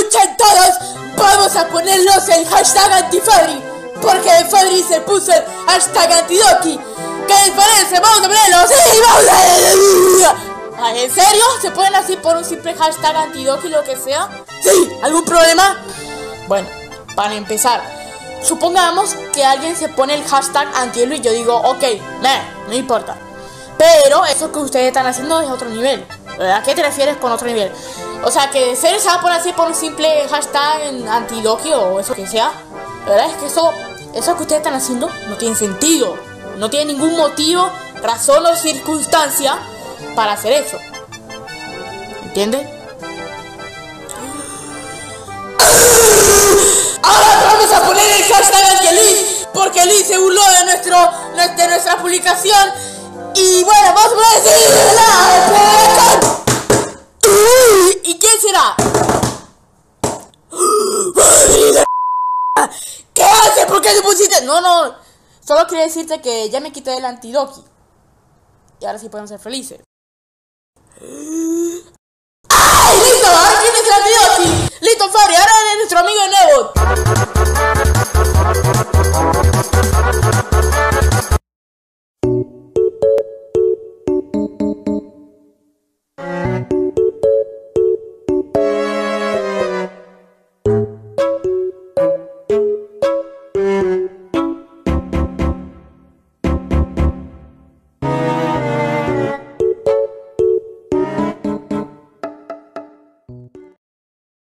escuchen todos, vamos a ponerlos el hashtag anti-Fabri, porque Fabri se puso el hashtag anti-Doki. ¿Qué les parece? Vamos a ponerlo, sí, vamos a... ¿En serio? ¿Se ponen así por un simple hashtag anti-Doki, lo que sea? Sí, ¿algún problema? Bueno, para empezar, supongamos que alguien se pone el hashtag anti-Elo y yo digo, ok, no importa. Pero eso que ustedes están haciendo es otro nivel. ¿A qué te refieres con otro nivel? O sea, que ¿en serio se va a poner así por un simple hashtag anti-Doki o eso que sea? La verdad es que eso que ustedes están haciendo no tiene sentido. No tiene ningún motivo, razón o circunstancia para hacer eso. ¿Entiendes? Ahora vamos a poner el hashtag anti-Liz, porque Liz se burló de nuestra publicación. Y bueno, vamos a poner ¿y quién será? ¿Qué haces? ¿Por qué te pusiste? No, solo quería decirte que ya me quité el anti-Doki. Y ahora sí podemos ser felices. ¡Ay, listo! Ahora tienes el anti-Doki. Listo, Fabri, ahora eres nuestro amigo de Nebot.